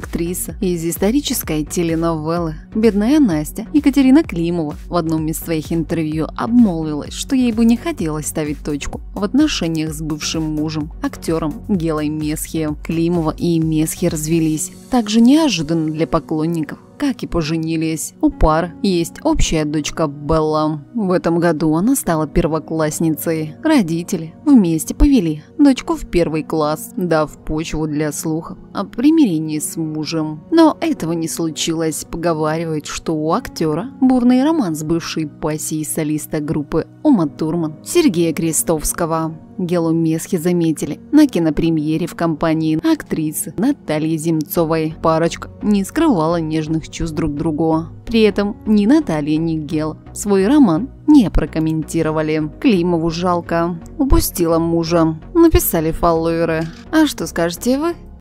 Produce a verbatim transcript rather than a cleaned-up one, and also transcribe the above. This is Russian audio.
актриса из исторической теленовеллы «Бедная Настя» Екатерина Климова в одном из своих интервью обмолвилась, что ей бы не хотелось ставить точку в отношениях с бывшим мужем, актером Гелой Месхием. Климова и Месхи развелись также неожиданно для поклонников, как и поженились. У пары есть общая дочка Белла. В этом году она стала первоклассницей. Родители вместе повели дочку в первый класс, дав почву для слухов о примирении с мужем. Но этого не случилось. Поговаривают, что у актера бурный роман с бывшей пассией солиста группы Ума Турман Сергея Крестовского. Гелу Месхи заметили на кинопремьере в компании актрисы Натальи Земцовой. Парочка не скрывала нежных чувств друг к другу. При этом ни Наталья, ни Гела свой роман не прокомментировали. Климову жалко. Упустила мужа, написали фолловеры. А что скажете вы?